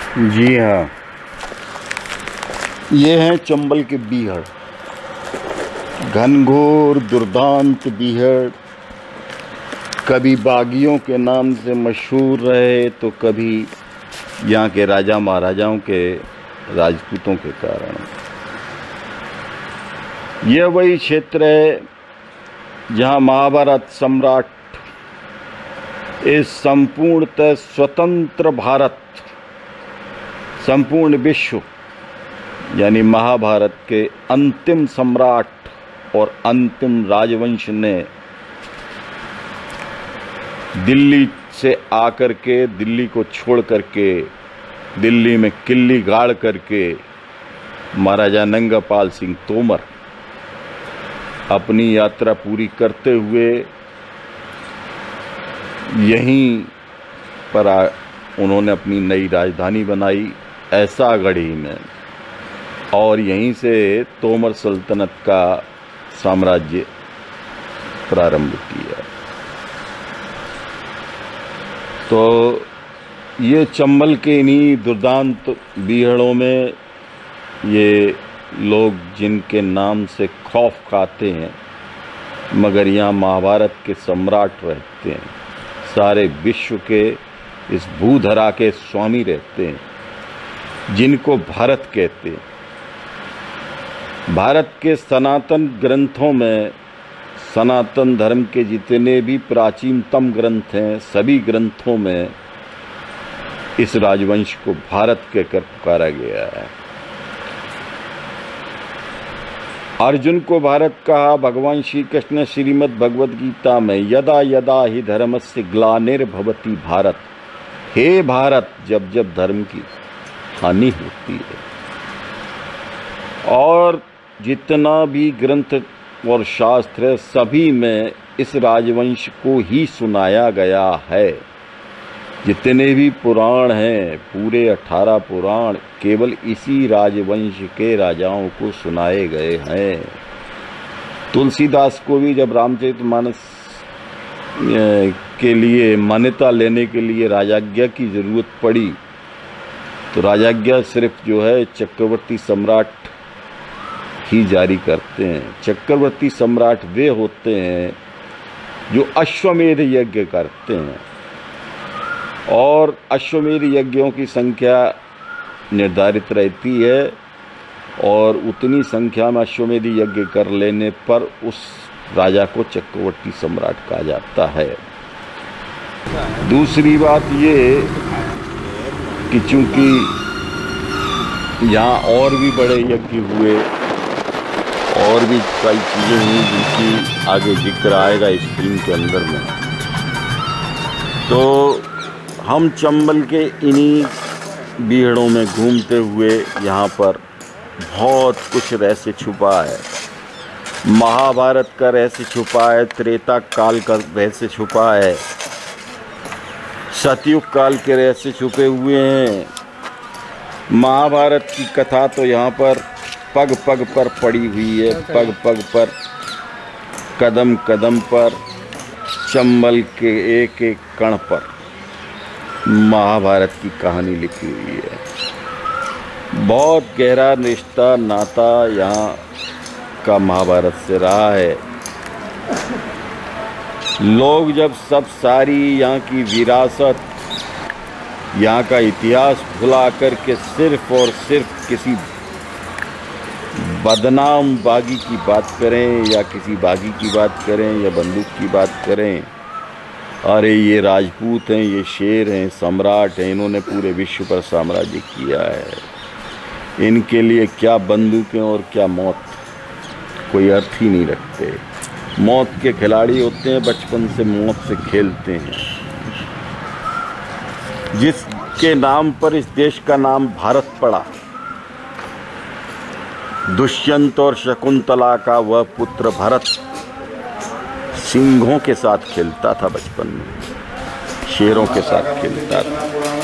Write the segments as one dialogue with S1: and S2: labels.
S1: जी हाँ, ये हैं चंबल के बीहड़। घनघोर दुर्दांत बीहड़ कभी बागियों के नाम से मशहूर रहे तो कभी यहाँ के राजा महाराजाओं के राजपूतों के कारण। यह वही क्षेत्र है जहाँ महाभारत सम्राट इस संपूर्णतः स्वतंत्र भारत, संपूर्ण विश्व यानी महाभारत के अंतिम सम्राट और अंतिम राजवंश ने दिल्ली से आकर के, दिल्ली को छोड़ करके, दिल्ली में किल्ली गाड़ करके महाराजा नंगापाल सिंह तोमर अपनी यात्रा पूरी करते हुए यहीं पर उन्होंने अपनी नई राजधानी बनाई ऐसागढ़ी में, और यहीं से तोमर सल्तनत का साम्राज्य प्रारंभ किया। तो ये चंबल के इन्हीं दुर्दांत बीहड़ों में ये लोग जिनके नाम से खौफ खाते हैं, मगर यहाँ महाभारत के सम्राट रहते हैं, सारे विश्व के इस भूधरा के स्वामी रहते हैं, जिनको भारत कहते हैं। भारत के सनातन ग्रंथों में, सनातन धर्म के जितने भी प्राचीनतम ग्रंथ हैं, सभी ग्रंथों में इस राजवंश को भारत कहकर पुकारा गया है। अर्जुन को भारत कहा। भगवान श्री कृष्ण ने श्रीमद् भगवद गीता में यदा यदा ही धर्मस्य ग्लानिर्भवति भारत, हे भारत, जब जब धर्म की हानि होती है। और जितना भी ग्रंथ और शास्त्र है, सभी में इस राजवंश को ही सुनाया गया है। जितने भी पुराण हैं, पूरे 18 पुराण केवल इसी राजवंश के राजाओं को सुनाए गए हैं। तुलसीदास को भी जब रामचरितमानस के लिए मान्यता लेने के लिए राजाज्ञा की जरूरत पड़ी, तो राजाज्ञा सिर्फ जो है चक्रवर्ती सम्राट ही जारी करते हैं। चक्रवर्ती सम्राट वे होते हैं जो अश्वमेध यज्ञ करते हैं, और अश्वमेध यज्ञों की संख्या निर्धारित रहती है, और उतनी संख्या में अश्वमेध यज्ञ कर लेने पर उस राजा को चक्रवर्ती सम्राट कहा जाता है। दूसरी बात ये कि चूंकि यहाँ और भी बड़े यज्ञ हुए, और भी कई चीज़ें हुई जिनकी आगे जिक्र आएगा इस फिल्म के अंदर में, तो हम चंबल के इन्हीं बीहड़ों में घूमते हुए यहाँ पर बहुत कुछ रहस्य छुपा है। महाभारत का रहस्य छुपा है, त्रेता काल का रहस्य छुपा है, सतयुग काल के रहस्य छुपे हुए हैं। महाभारत की कथा तो यहाँ पर पग पग पर पड़ी हुई है, पग पग पर, कदम कदम पर, चंबल के एक एक कण पर महाभारत की कहानी लिखी हुई है। बहुत गहरा रिश्ता, नाता यहाँ का महाभारत से रहा है। लोग जब सब सारी यहाँ की विरासत, यहाँ का इतिहास भुला कर के सिर्फ और सिर्फ किसी बदनाम बागी की बात करें, या किसी बागी की बात करें, या बंदूक की बात करें, अरे ये राजपूत हैं, ये शेर हैं, सम्राट हैं, इन्होंने पूरे विश्व पर साम्राज्य किया है, इनके लिए क्या बंदूकें और क्या मौत, कोई अर्थ ही नहीं रखते। मौत के खिलाड़ी होते हैं, बचपन से मौत से खेलते हैं। जिसके नाम पर इस देश का नाम भारत पड़ा, दुष्यंत और शकुंतला का वह पुत्र भरत सिंहों के साथ खेलता था बचपन में, शेरों के साथ खेलता था।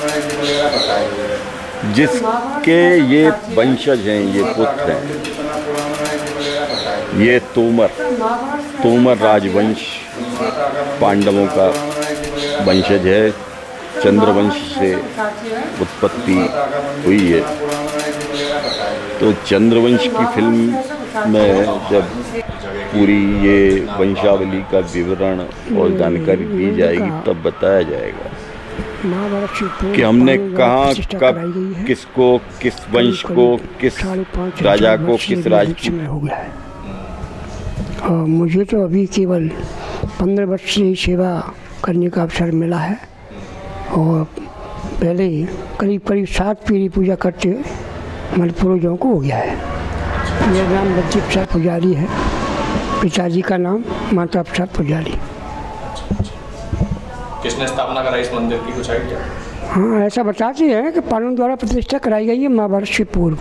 S1: जिसके ये वंशज हैं, ये पुत्र हैं, ये तोमर राजवंश पांडवों का वंशज है। चंद्रवंश से उत्पत्ति हुई है। तो चंद्रवंश की फिल्म में जब पूरी ये वंशावली का विवरण और जानकारी दी जाएगी तब बताया जाएगा कि हमने कहाँ कब किसको, किस वंश को, किस राजा को, किस राज्य में हो गया है।
S2: और मुझे तो अभी केवल 15 वर्ष से सेवा करने का अवसर मिला है और पहले करीब करीब 7 पीढ़ी पूजा करते हमारे पूर्वजों को हो गया है। मेरा नाम बच्ची प्रसाद पुजारी है, पिताजी का नाम माता प्रसाद पुजारी।
S3: किसने स्थापना कराई इस मंदिर की, कुछ आइडिया?
S2: हाँ, ऐसा बताते हैं कि पांडवों द्वारा प्रतिष्ठा कराई गई है महाभारत से पूर्व,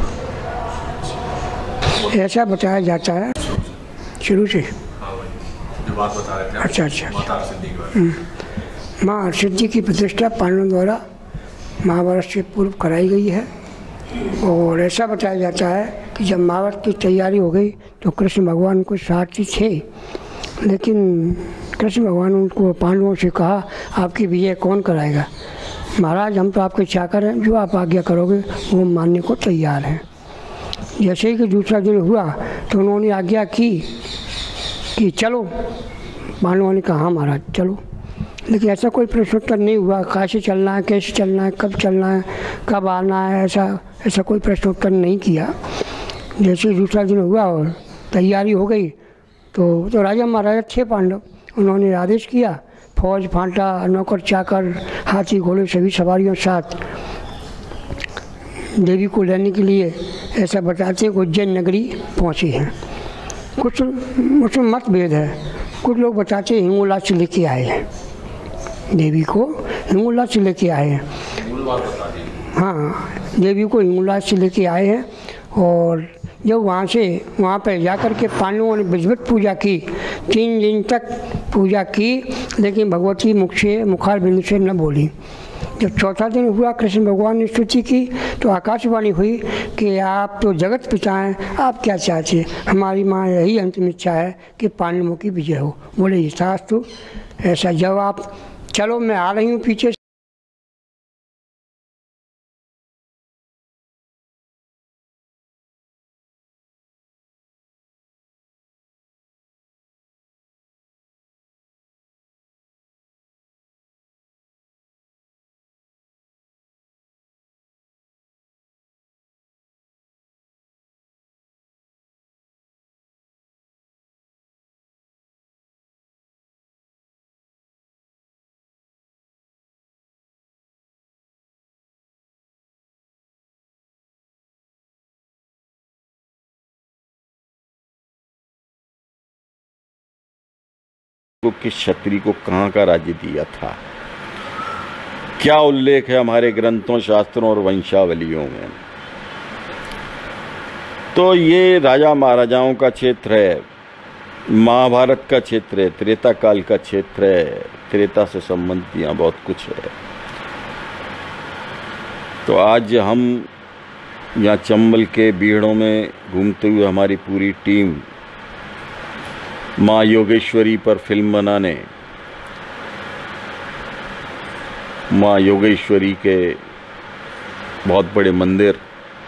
S2: ऐसा बताया जाता है शुरू से।
S3: जो बात बता रहे थे
S2: अच्छा।
S3: माता हरसिद्धि के बारे में।
S2: माँ हरसिद्धि की प्रतिष्ठा पांडवों द्वारा महाभारत से पूर्व कराई गई है और ऐसा बताया जाता है कि जब महाभारत की तैयारी हो गई तो कृष्ण भगवान को सारथी थे, लेकिन कृष्ण भगवान ने उनको पांडवों से कहा आपकी विजय कौन कराएगा? महाराज हम तो आपके चाकर हैं, जो आप आज्ञा करोगे वो मानने को तैयार हैं। जैसे ही कि दूसरा दिन हुआ तो उन्होंने आज्ञा की कि चलो। पांडवों ने कहा हाँ महाराज चलो, लेकिन ऐसा कोई प्रश्नोत्तर नहीं हुआ कैसे चलना है, कैसे चलना है, कब चलना है, कब आना है, ऐसा कोई प्रश्नोत्तर नहीं किया। जैसे दूसरा दिन हुआ और तैयारी हो गई तो राजा महाराजा थे पांडव, उन्होंने आदेश किया फौज फांटा, नौकर चाकर, हाथी घोड़े सभी सवारियों के साथ देवी को लेने के लिए ऐसा बताते हैं कि उज्जैन नगरी पहुँची हैं। कुछ उसमें मतभेद है, कुछ लोग बताते हैं हिंगोला से लेके आए हैं, देवी को हिंगोला से लेके आए हैं। हाँ, देवी को हिंगोला से लेके आए हैं और जब वहाँ पर जाकर के पांडवों ने विधिवत पूजा की, 3 दिन तक पूजा की, लेकिन भगवती मुखार बिंदु से न बोली। जब चौथा दिन हुआ कृष्ण भगवान ने स्तुति की तो आकाशवाणी हुई कि आप तो जगत पिता हैं, आप क्या चाहते हैं? हमारी माँ यही अंतिम इच्छा है कि पांडवों की विजय हो। बोले यथास्तु, ऐसा जब आप चलो मैं आ रही हूँ पीछे।
S1: किस क्षत्रिय को कहाँ का राज्य दिया था, क्या उल्लेख है हमारे ग्रंथों, शास्त्रों और वंशावलियों में। तो ये राजा महाराजाओं का क्षेत्र है, महाभारत का क्षेत्र है, त्रेता काल का क्षेत्र है, त्रेता से संबंधित यहाँ बहुत कुछ है। तो आज हम यहाँ चंबल के बीड़ों में घूमते हुए हमारी पूरी टीम माँ योगेश्वरी पर फिल्म बनाने, माँ योगेश्वरी के बहुत बड़े मंदिर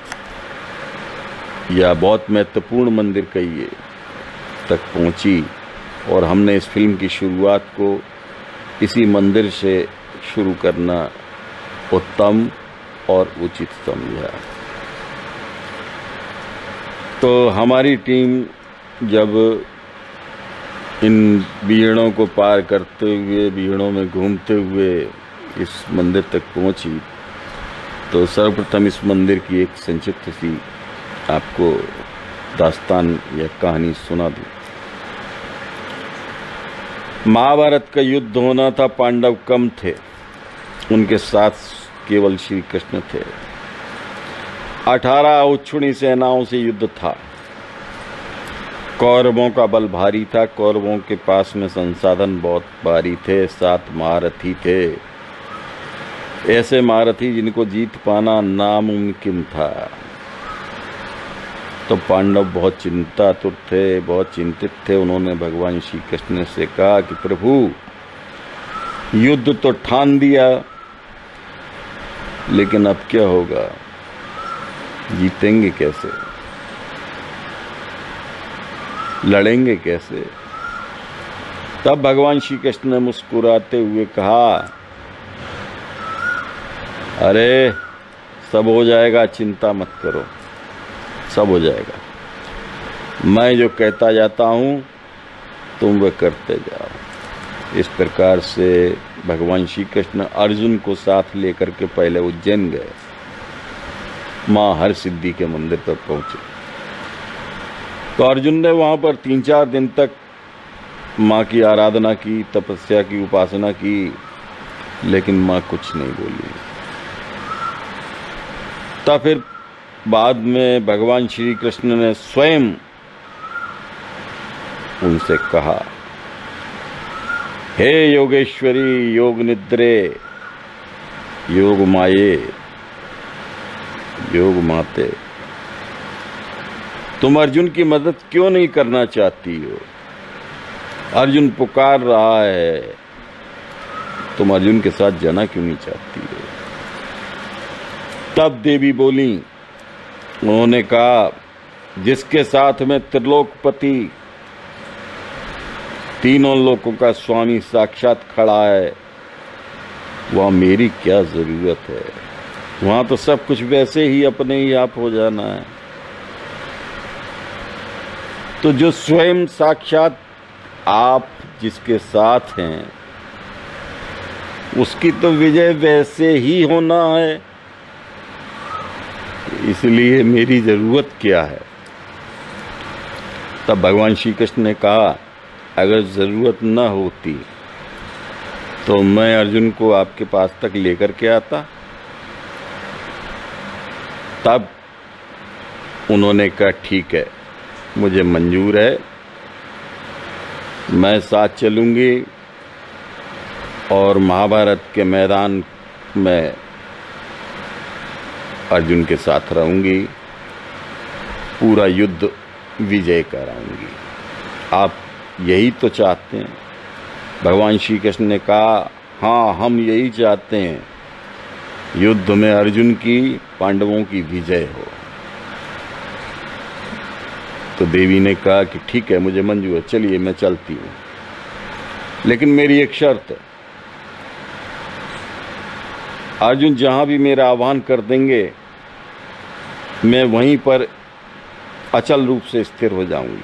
S1: या बहुत महत्वपूर्ण मंदिर कहिए तक पहुंची और हमने इस फिल्म की शुरुआत को इसी मंदिर से शुरू करना उत्तम और उचित समझा। तो हमारी टीम जब इन बीहड़ों को पार करते हुए, बीहड़ों में घूमते हुए इस मंदिर तक पहुंची तो सर्वप्रथम इस मंदिर की एक संक्षिप्त सी आपको दास्तान या कहानी सुना दूं। महाभारत का युद्ध होना था, पांडव कम थे, उनके साथ केवल श्री कृष्ण थे। 18 उच्छुणी सेनाओं से युद्ध था। कौरवों का बल भारी था, कौरवों के पास में संसाधन बहुत भारी थे, 7 महारथी थे, ऐसे महारथी जिनको जीत पाना नामुमकिन था। तो पांडव बहुत चिंतातुर थे, बहुत चिंतित थे। उन्होंने भगवान श्री कृष्ण से कहा कि प्रभु युद्ध तो ठान दिया, लेकिन अब क्या होगा, जीतेंगे कैसे, लड़ेंगे कैसे? तब भगवान श्री कृष्ण ने मुस्कुराते हुए कहा, अरे सब हो जाएगा, चिंता मत करो, सब हो जाएगा। मैं जो कहता जाता हूँ तुम वह करते जाओ। इस प्रकार से भगवान श्री कृष्ण अर्जुन को साथ लेकर के पहले उज्जैन गए, माँ हर सिद्धि के मंदिर पर पहुंचे। तो अर्जुन ने वहां पर 3-4 दिन तक माँ की आराधना की, तपस्या की, उपासना की, लेकिन माँ कुछ नहीं बोली। तब फिर बाद में भगवान श्री कृष्ण ने स्वयं उनसे कहा, हे योगेश्वरी, योग निद्रे, योग माये, योग माते, तुम अर्जुन की मदद क्यों नहीं करना चाहती हो? अर्जुन पुकार रहा है, तुम अर्जुन के साथ जाना क्यों नहीं चाहती हो? तब देवी बोली, उन्होंने कहा, जिसके साथ में त्रिलोकपति, तीनों लोकों का स्वामी साक्षात खड़ा है, वहां मेरी क्या जरूरत है? वहां तो सब कुछ वैसे ही अपने ही आप हो जाना है। तो जो स्वयं साक्षात आप जिसके साथ हैं, उसकी तो विजय वैसे ही होना है, इसलिए मेरी जरूरत क्या है? तब भगवान श्री कृष्ण ने कहा, अगर जरूरत न होती तो मैं अर्जुन को आपके पास तक लेकर के आता। तब उन्होंने कहा, ठीक है, मुझे मंजूर है, मैं साथ चलूंगी और महाभारत के मैदान में अर्जुन के साथ रहूंगी, पूरा युद्ध विजय कराऊंगी। आप यही तो चाहते हैं? भगवान श्री कृष्ण ने कहा, हाँ, हम यही चाहते हैं, युद्ध में अर्जुन की, पांडवों की विजय हो। तो देवी ने कहा कि ठीक है, मुझे मंजूर है, चलिए मैं चलती हूं, लेकिन मेरी एक शर्त है, अर्जुन जहां भी मेरा आह्वान कर देंगे, मैं वहीं पर अचल रूप से स्थिर हो जाऊंगी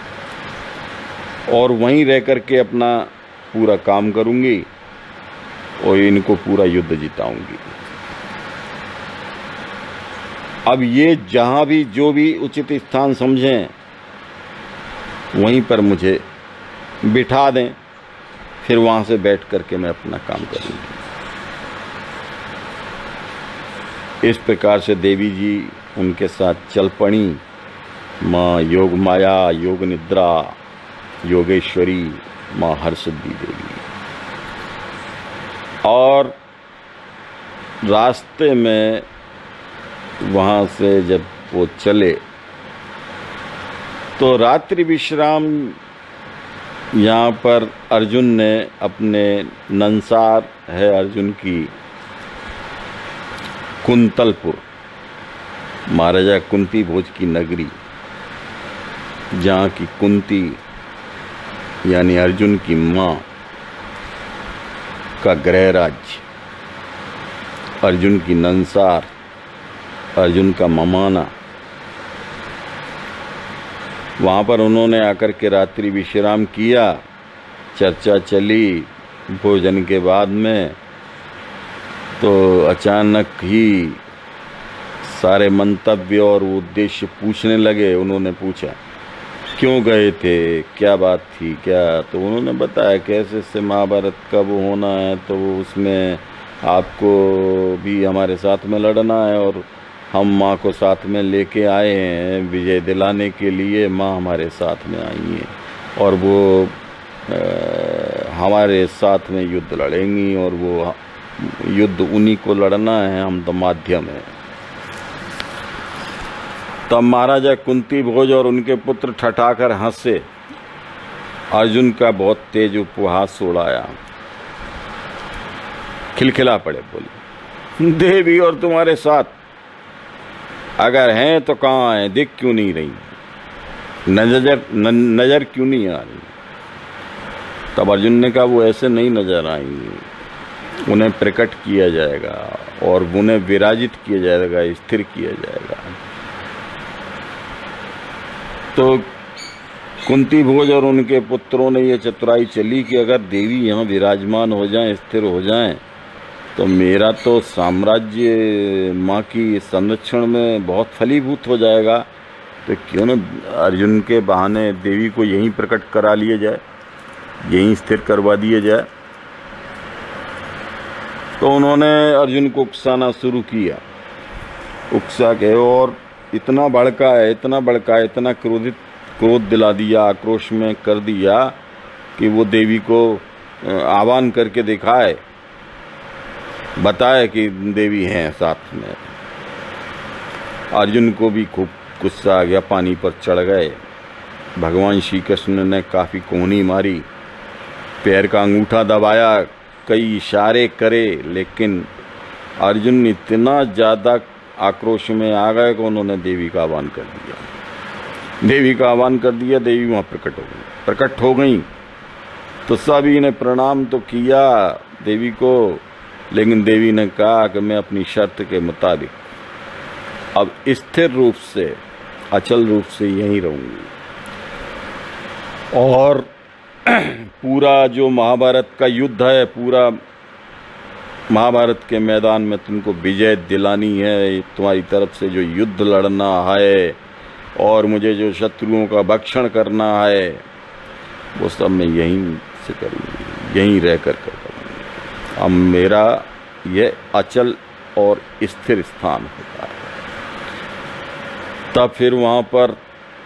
S1: और वहीं रह करके अपना पूरा काम करूंगी और इनको पूरा युद्ध जिताऊंगी। अब ये जहां भी जो भी उचित स्थान समझें, वहीं पर मुझे बिठा दें, फिर वहां से बैठ करके मैं अपना काम करूंगी। इस प्रकार से देवी जी उनके साथ चल पड़ी। माँ योग माया, योग निद्रा, योगेश्वरी, माँ हरसिद्धि देवी। और रास्ते में वहाँ से जब वो चले तो रात्रि विश्राम यहाँ पर अर्जुन ने अपने नंसार है अर्जुन की कुंतलपुर, महाराजा कुंती भोज की नगरी, जहाँ की कुंती यानी अर्जुन की माँ का गृह राज्य, अर्जुन की नंसार, अर्जुन का ममाना, वहाँ पर उन्होंने आकर के रात्रि विश्राम किया। चर्चा चली भोजन के बाद में, तो अचानक ही सारे मंतव्य और उद्देश्य पूछने लगे। उन्होंने पूछा, क्यों गए थे, क्या बात थी, क्या? तो उन्होंने बताया कैसे से महाभारत का वो होना है, तो उसमें आपको भी हमारे साथ में लड़ना है और हम माँ को साथ में लेके आए हैं विजय दिलाने के लिए। माँ हमारे साथ में आई हैं और वो हमारे साथ में युद्ध लड़ेंगी और वो युद्ध उन्हीं को लड़ना है, हम तो माध्यम हैं। तब महाराजा कुंती भोज और उनके पुत्र ठठाकर हंसे, अर्जुन का बहुत तेज उपहास उड़ाया, खिलखिला पड़े, बोले देवी और तुम्हारे साथ अगर हैं तो कहाँ हैं, दिख क्यों नहीं रही, नजर क्यों नहीं आ रही। तब अर्जुन ने कहा वो ऐसे नहीं नजर आएंगी, उन्हें प्रकट किया जाएगा और उन्हें विराजित किया जाएगा, स्थिर किया जाएगा। तो कुंती भोज और उनके पुत्रों ने ये चतुराई चली कि अगर देवी यहाँ विराजमान हो जाएं, स्थिर हो जाएं, तो मेरा तो साम्राज्य माँ की संरक्षण में बहुत फलीभूत हो जाएगा। तो क्यों न अर्जुन के बहाने देवी को यहीं प्रकट करा लिया जाए, यहीं स्थिर करवा दिया जाए। तो उन्होंने अर्जुन को उकसाना शुरू किया, उकसा के और इतना भड़काया, इतना क्रोध दिला दिया, आक्रोश में कर दिया कि वो देवी को आह्वान करके दिखाए, बताए कि देवी हैं साथ में। अर्जुन को भी खूब गुस्सा आ गया, पानी पर चढ़ गए। भगवान श्री कृष्ण ने काफ़ी कोहनी मारी, पैर का अंगूठा दबाया, कई इशारे करे, लेकिन अर्जुन इतना ज़्यादा आक्रोश में आ गए कि उन्होंने देवी का आह्वान कर दिया। देवी का आह्वान कर दिया, देवी वहाँ प्रकट हो गई। तो सभी ने प्रणाम तो किया देवी को, लेकिन देवी ने कहा कि मैं अपनी शर्त के मुताबिक अब स्थिर रूप से, अचल रूप से यहीं रहूंगी और पूरा जो महाभारत का युद्ध है, पूरा महाभारत के मैदान में तुमको विजय दिलानी है, तुम्हारी तरफ से जो युद्ध लड़ना है और मुझे जो शत्रुओं का भक्षण करना है, वो सब मैं यहीं से करूँगी, यहीं रह कर करूँगी। अब मेरा ये अचल और स्थिर स्थान होता है। तब फिर वहाँ पर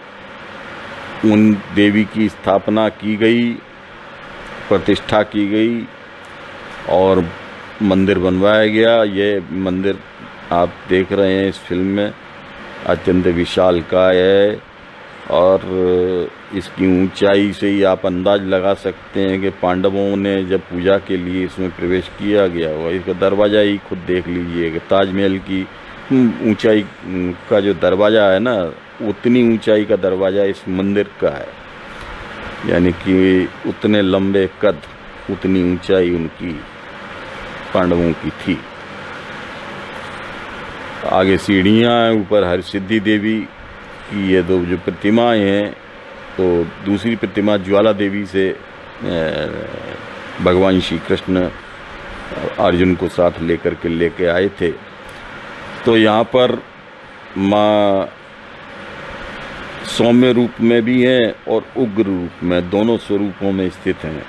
S1: उन देवी की स्थापना की गई, प्रतिष्ठा की गई और मंदिर बनवाया गया। ये मंदिर आप देख रहे हैं इस फिल्म में, अत्यंत विशालकाय है और इसकी ऊंचाई से ही आप अंदाज लगा सकते हैं कि पांडवों ने जब पूजा के लिए इसमें प्रवेश किया गया हुआ, इसका दरवाज़ा ही खुद देख लीजिए कि ताजमहल की ऊंचाई का जो दरवाज़ा है ना, उतनी ऊंचाई का दरवाज़ा इस मंदिर का है, यानी कि उतने लंबे कद, उतनी ऊंचाई उनकी पांडवों की थी। आगे सीढ़ियाँ हैं, ऊपर हरसिद्धि देवी की ये दो जो प्रतिमाएं हैं, तो दूसरी प्रतिमा ज्वाला देवी से भगवान श्री कृष्ण अर्जुन को साथ लेके आए थे। तो यहाँ पर माँ सौम्य रूप में भी हैं और उग्र रूप में, दोनों स्वरूपों में स्थित हैं।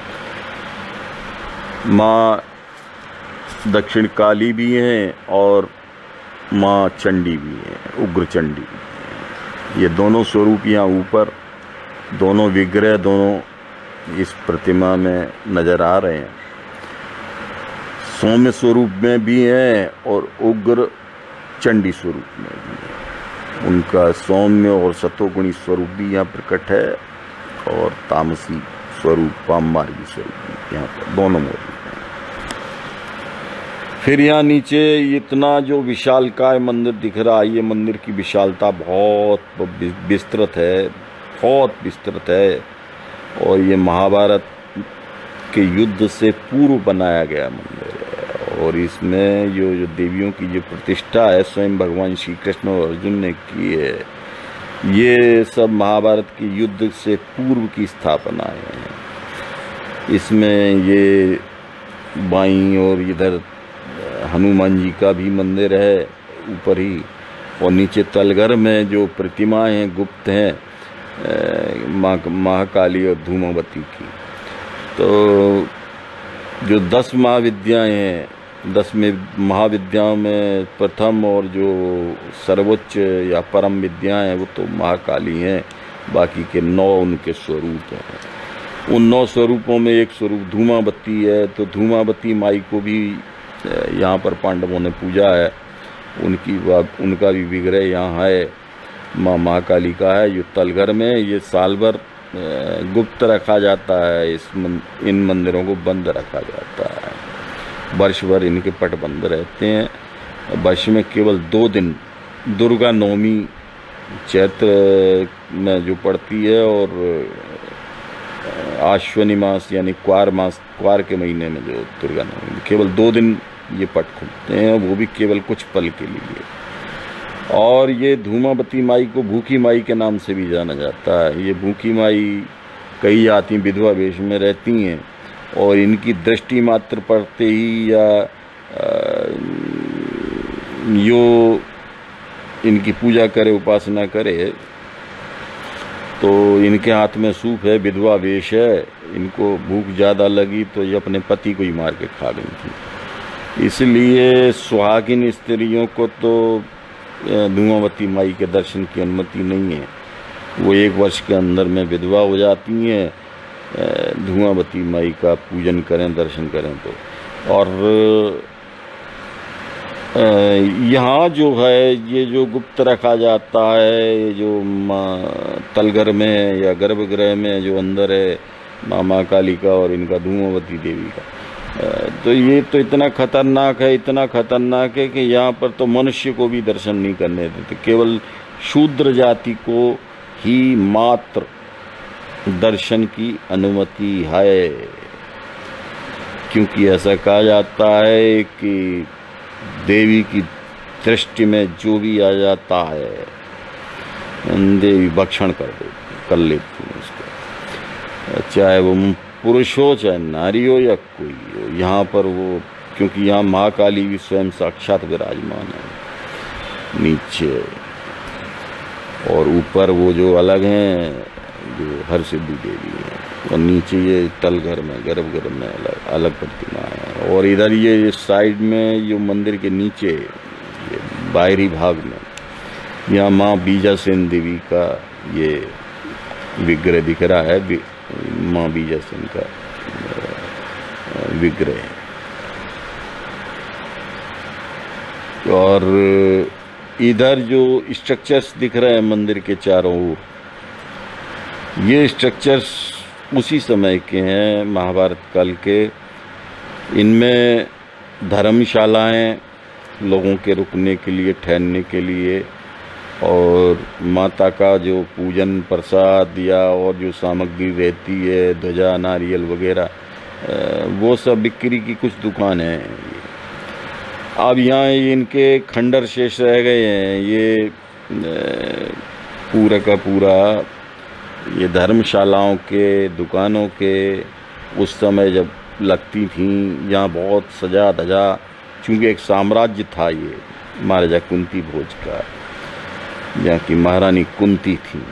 S1: माँ दक्षिण काली भी हैं और माँ चंडी भी हैं, उग्र चंडी। ये दोनों स्वरूप यहाँ ऊपर, दोनों विग्रह दोनों इस प्रतिमा में नजर आ रहे हैं। सौम्य स्वरूप में भी हैं और उग्र चंडी स्वरूप में भी है। उनका सौम्य और सतोगुणी स्वरूप भी यहाँ प्रकट है और तामसी स्वरूप, पाममार्गी स्वरूप यहाँ पर दोनों मौजूद हैं। फिर यहाँ नीचे इतना जो विशालकाय मंदिर दिख रहा है, ये मंदिर की विशालता बहुत विस्तृत है, बहुत विस्तृत है और ये महाभारत के युद्ध से पूर्व बनाया गया मंदिर है। और इसमें जो देवियों की जो प्रतिष्ठा है, स्वयं भगवान श्री कृष्ण और अर्जुन ने की है, ये सब महाभारत के युद्ध से पूर्व की स्थापनाएं हैं। इसमें ये बाईं और इधर हनुमान जी का भी मंदिर है ऊपर ही, और नीचे तलघर में जो प्रतिमाएं हैं गुप्त हैं महाकाली और धूमावती की। तो जो 10 महाविद्याएं हैं, 10 महाविद्याओं में प्रथम और जो सर्वोच्च या परम विद्याएं हैं वो तो महाकाली हैं, बाकी के 9 उनके स्वरूप हैं। उन 9 स्वरूपों में एक स्वरूप धूमावती है। तो धूमावती माई को भी यहाँ पर पांडवों ने पूजा है, उनका भी विग्रह यहाँ है, माँ महाकाली का है। ये तलघर में ये साल भर गुप्त रखा जाता है, इन मंदिरों को बंद रखा जाता है। वर्ष भर इनके पट बंद रहते हैं। वर्ष में केवल 2 दिन दुर्गा नवमी चैत्र में जो पड़ती है और आश्विनी मास यानी क्वार के महीने में जो दुर्गा नवमी, केवल 2 दिन ये पट खुलते हैं, वो भी केवल कुछ पल के लिए। और ये धूमावती माई को भूखी माई के नाम से भी जाना जाता है। ये भूखी माई कई जाति विधवा वेश में रहती हैं और इनकी दृष्टि मात्र पड़ते ही या यो इनकी पूजा करे, उपासना करे, तो इनके हाथ में सूप है, विधवा वेश है, इनको भूख ज़्यादा लगी तो ये अपने पति को ही मार के खा गई थी। इसलिए सुहागिन स्त्रियों को तो धूमावती माई के दर्शन की अनुमति नहीं है। वो 1 वर्ष के अंदर में विधवा हो जाती हैं। धूमावती माई का पूजन करें, दर्शन करें तो। और यहाँ जो है ये जो गुप्त रखा जाता है, ये जो तलघर में या गर्भगृह में जो अंदर है माँ कालिका और इनका धूमावती देवी का, तो ये तो इतना खतरनाक है कि यहाँ पर तो मनुष्य को भी दर्शन नहीं करने देते। केवल शूद्र जाति को ही मात्र दर्शन की अनुमति है, क्योंकि ऐसा कहा जाता है कि देवी की दृष्टि में जो भी आ जाता है देवी भक्षण कर लेती है उसका, चाहे वो पुरुष हो चाहे नारी हो या कोई हो। यहाँ पर वो, क्योंकि यहाँ महाकाली भी स्वयं साक्षात विराजमान है नीचे, और ऊपर वो जो अलग हैं जो हर सिद्धि देवी है, और नीचे ये तलघर में गर्भगृह में अलग प्रतिमा है। और इधर ये साइड में जो मंदिर के नीचे ये बाहरी भाग में यहाँ माँ बीजासेन देवी का ये विग्रह दिख रहा है, माँ बीजासेन का विग्रह। और इधर जो स्ट्रक्चर्स दिख रहे हैं मंदिर के चारों ओर, ये स्ट्रक्चर्स उसी समय के हैं, महाभारत काल के। इनमें धर्मशालाएं लोगों के रुकने के लिए, ठहरने के लिए, और माता का जो पूजन प्रसाद या और जो सामग्री रहती है, ध्वजा नारियल वगैरह, वो सब बिक्री की कुछ दुकानें हैं। अब यहाँ इनके खंडर शेष रह गए हैं। ये पूरा का पूरा ये धर्मशालाओं के, दुकानों के उस समय जब लगती थीं, यहाँ बहुत सजा धजा, चूँकि एक साम्राज्य था ये महाराजा कुंती भोज का, यहाँ की महारानी कुंती थी।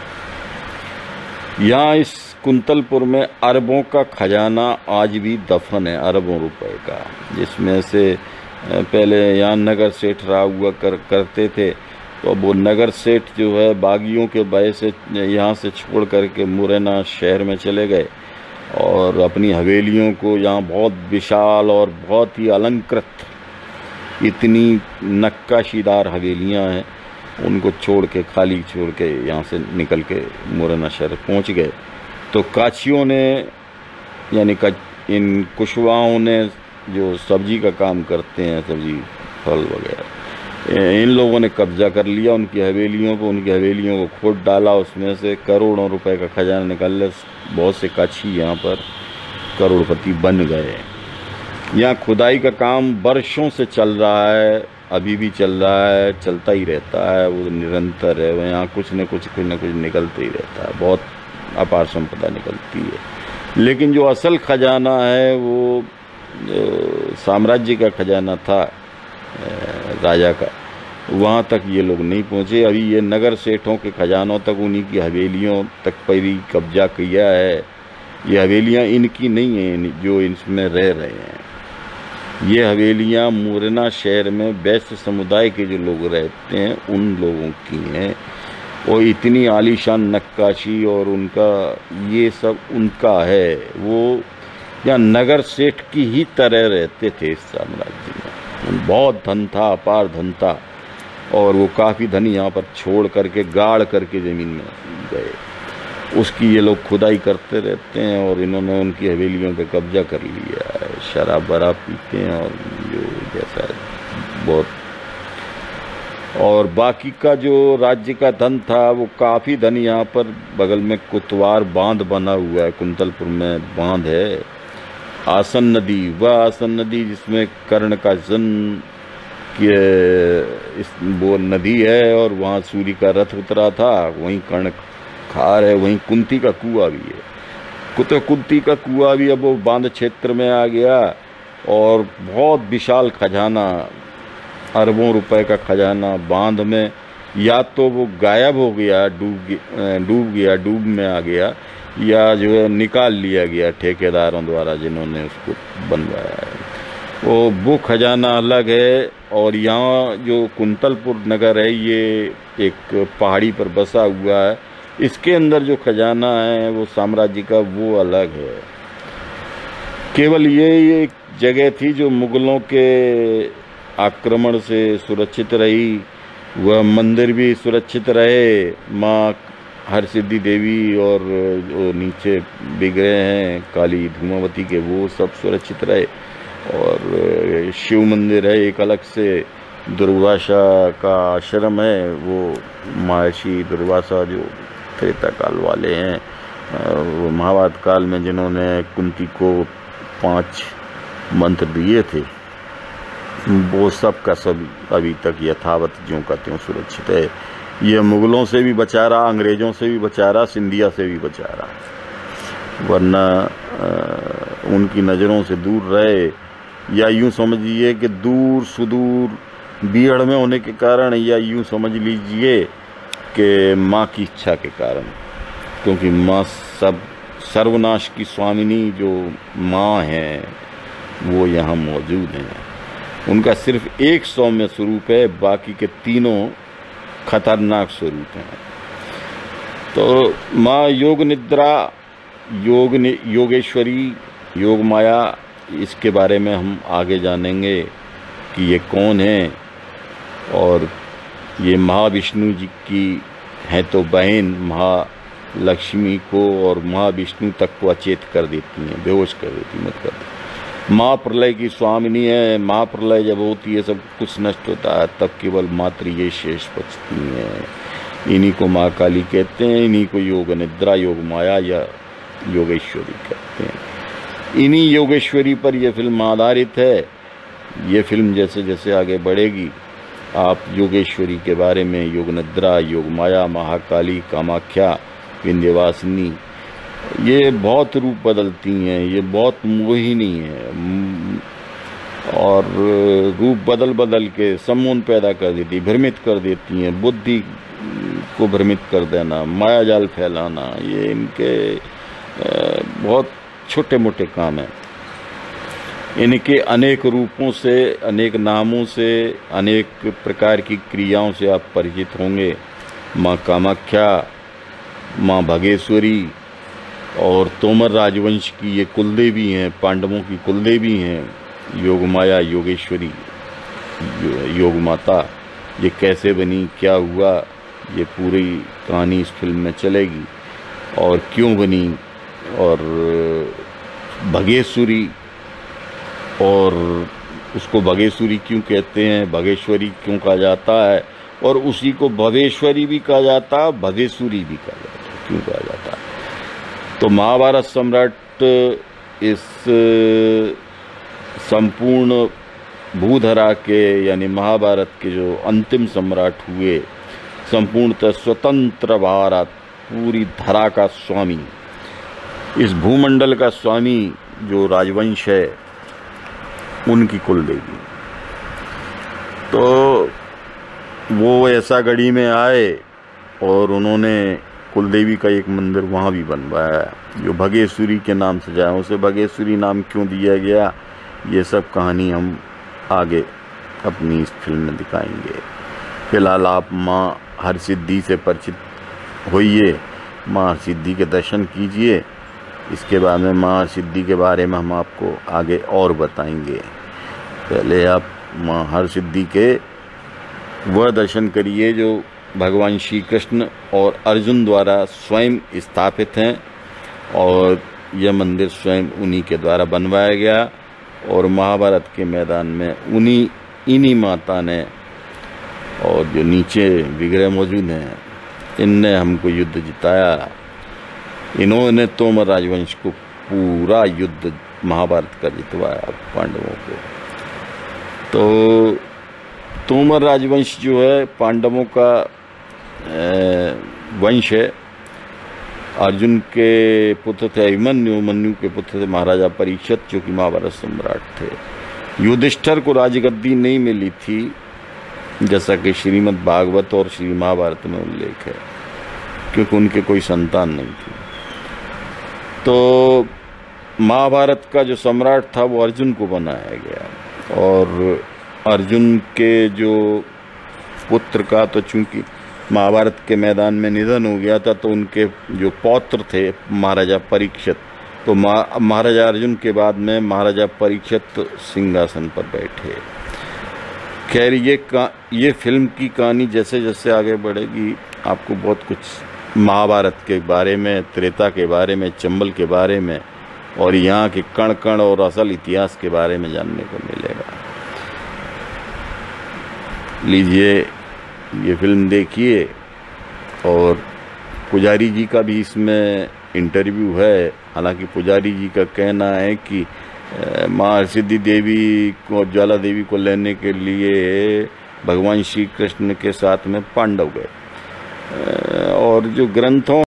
S1: यहाँ इस कुंतलपुर में अरबों का खजाना आज भी दफन है, अरबों रुपए का, जिसमें से पहले यहाँ नगर सेठ रहा हुआ करते थे, तो वो नगर सेठ जो है बागियों के भय से यहाँ से छोड़ करके मुरैना शहर में चले गए और अपनी हवेलियों को, यहाँ बहुत विशाल और बहुत ही अलंकृत इतनी नक्काशीदार हवेलियाँ हैं, उनको छोड़ के, खाली छोड़ के यहाँ से निकल के मुरैना शहर पहुँच गए। तो काछियों ने, यानी इन कुशवाहों ने जो सब्जी का काम करते हैं, सब्जी फल वगैरह, इन लोगों ने कब्जा कर लिया उनकी हवेलियों को, उनकी हवेलियों को खोद डाला, उसमें से करोड़ों रुपए का खजाना निकाल लिया। बहुत से काछी यहाँ पर करोड़पति बन गए। यहाँ खुदाई का काम वर्षों से चल रहा है, अभी भी चल रहा है, चलता ही रहता है, वो निरंतर है। यहाँ कुछ न कुछ निकलते ही रहता है, बहुत अपार संपदा निकलती है। लेकिन जो असल खजाना है वो साम्राज्य का खजाना था, राजा का, वहाँ तक ये लोग नहीं पहुँचे। अभी ये नगर सेठों के खजानों तक, उन्हीं की हवेलियों तक पर भी कब्जा किया है। ये हवेलियाँ इनकी नहीं हैं जो इसमें रह रहे हैं। ये हवेलियाँ मुरैना शहर में वैश्य समुदाय के जो लोग रहते हैं उन लोगों की हैं, और इतनी आलीशान नक्काशी और उनका ये सब उनका है। वो यहाँ नगर सेठ की ही तरह रहते थे इस साम्राज्य में। बहुत धन था, अपार धन था, और वो काफ़ी धन यहाँ पर छोड़ करके, गाड़ करके ज़मीन में गए। उसकी ये लोग खुदाई करते रहते हैं और इन्होंने उनकी हवेलियों पे कब्जा कर लिया है। शराब वराब पीते हैं और जो जैसा बहुत, और बाकी का जो राज्य का धन था वो काफ़ी धन यहाँ पर बगल में कुतवार बांध बना हुआ है, कुंतलपुर में बांध है। आसन नदी, वह आसन नदी जिसमें कर्ण का जन्म इस वो नदी है और वहाँ सूर्य का रथ उतरा था, वहीं कर्ण खार है, वहीं कुंती का कुआं भी है। कुंती का कुआं भी अब वो बांध क्षेत्र में आ गया और बहुत विशाल खजाना, अरबों रुपए का खजाना बांध में, या तो वो गायब हो गया, डूब में आ गया, या जो है निकाल लिया गया ठेकेदारों द्वारा जिन्होंने उसको बनवाया है। वो खजाना अलग है। और यहाँ जो कुंतलपुर नगर है ये एक पहाड़ी पर बसा हुआ है, इसके अंदर जो खजाना है वो साम्राज्य का वो अलग है। केवल ये एक जगह थी जो मुगलों के आक्रमण से सुरक्षित रही, वह मंदिर भी सुरक्षित रहे। माँ हरसिद्धि देवी और जो नीचे विग्रह हैं काली धूमावती के, वो सब सुरक्षित रहे। और शिव मंदिर है एक अलग से, दुर्वासा का आश्रम है, वो महर्षि दुर्वासा जो त्रेता काल वाले हैं, वो महाभारत काल में जिन्होंने कुंती को 5 मंत्र दिए थे, वो सब का सब अभी तक यथावत ज्यों का त्यों सुरक्षित है। ये मुगलों से भी बचा रहा, अंग्रेज़ों से भी बचा रहा, सिंधिया से भी बचा रहा, वरना उनकी नज़रों से दूर रहे, या यूं समझिए कि दूर सुदूर बीहड़ में होने के कारण, या यूं समझ लीजिए कि माँ की इच्छा के कारण, क्योंकि माँ सब सर्वनाश की स्वामिनी जो माँ हैं वो यहाँ मौजूद हैं। उनका सिर्फ एक सौम्य स्वरूप है, बाकी के तीनों खतरनाक स्वरूप हैं। तो माँ योग निद्रा, योगेश्वरी, योग माया, इसके बारे में हम आगे जानेंगे कि ये कौन है। और ये महाविष्णु जी की हैं तो बहन, महालक्ष्मी को और महाविष्णु तक को अचेत कर देती हैं, बेहोश कर देती, मत कर देती। महाप्रलय की स्वामिनी है। महाप्रलय जब होती है सब कुछ नष्ट होता है, तब केवल मात्र ये शेष बचती हैं। इन्हीं को माँ काली कहते हैं, इन्हीं को योग निद्रा, योग माया या योगेश्वरी कहते हैं। इन्हीं योगेश्वरी पर यह फिल्म आधारित है। ये फिल्म जैसे जैसे आगे बढ़ेगी, आप योगेश्वरी के बारे में, योग निद्रा, योग माया, महाकाली, कामाख्या, विंध्यवासिनी, ये बहुत रूप बदलती हैं, ये बहुत मोहिनी है और रूप बदल बदल के सम्मोहन पैदा कर देती, भ्रमित कर देती हैं। बुद्धि को भ्रमित कर देना, माया जाल फैलाना, ये इनके बहुत छोटे मोटे काम हैं। इनके अनेक रूपों से, अनेक नामों से, अनेक प्रकार की क्रियाओं से आप परिचित होंगे। माँ कामाख्या, माँ भगेश्वरी, और तोमर राजवंश की ये कुलदेवी हैं, पांडवों की कुलदेवी हैं। योग माया, योगेश्वरी, योग माता, ये कैसे बनी, क्या हुआ, ये पूरी कहानी इस फिल्म में चलेगी। और क्यों बनी, और भगेश्वरी, और उसको भगेश्वरी क्यों कहते हैं, भगेश्वरी क्यों कहा जाता है, और उसी को भवेश्वरी भी कहा जाता है, भगेश्वरी भी कहा जाता है, क्यों कहा जाता है। तो महाभारत सम्राट इस संपूर्ण भूधरा के, यानी महाभारत के जो अंतिम सम्राट हुए, संपूर्णतः स्वतंत्र भारत, पूरी धरा का स्वामी, इस भूमंडल का स्वामी जो राजवंश है, उनकी कुलदेवी। तो वो ऐसा गढ़ी में आए और उन्होंने कुलदेवी का एक मंदिर वहाँ भी बनवाया, जो भगेश्वरी के नाम से जाए। उसे भगेश्वरी नाम क्यों दिया गया, ये सब कहानी हम आगे अपनी इस फिल्म में दिखाएंगे। फिलहाल आप माँ हरसिद्धि से परिचित होइए, माँ हरसिद्धि के दर्शन कीजिए। इसके बाद में माँ हरसिद्धि के बारे में हम आपको आगे और बताएंगे। पहले आप माँ हरसिद्धि के वह दर्शन करिए जो भगवान श्री कृष्ण और अर्जुन द्वारा स्वयं स्थापित हैं और यह मंदिर स्वयं उन्हीं के द्वारा बनवाया गया और महाभारत के मैदान में इन्हीं माता ने और जो नीचे विग्रह मौजूद हैं इनने हमको युद्ध जिताया। इन्होंने तोमर राजवंश को पूरा युद्ध महाभारत का जितवाया पांडवों को। तो तोमर राजवंश जो है पांडवों का वंश है। अर्जुन के पुत्र थे अभिमन्यु, मन्यु के पुत्र थे महाराजा परीक्षित जो कि महाभारत सम्राट थे। युधिष्ठिर को राजगद्दी नहीं मिली थी जैसा कि श्रीमद् भागवत और श्री महाभारत में उल्लेख है, क्योंकि उनके कोई संतान नहीं थी। तो महाभारत का जो सम्राट था वो अर्जुन को बनाया गया और अर्जुन के जो पुत्र का तो चूंकि महाभारत के मैदान में निधन हो गया था तो उनके जो पौत्र थे महाराजा परीक्षित, तो महाराजा अर्जुन के बाद में महाराजा परीक्षित सिंहासन पर बैठे। खैर ये फिल्म की कहानी जैसे जैसे आगे बढ़ेगी आपको बहुत कुछ महाभारत के बारे में, त्रेता के बारे में, चंबल के बारे में और यहाँ के कण कण और असल इतिहास के बारे में जानने को मिलेगा। लीजिए ये फिल्म देखिए और पुजारी जी का भी इसमें इंटरव्यू है। हालांकि पुजारी जी का कहना है कि माँ सिद्धि देवी को, ज्वाला देवी को लेने के लिए भगवान श्री कृष्ण के साथ में पांडव गए और जो ग्रंथों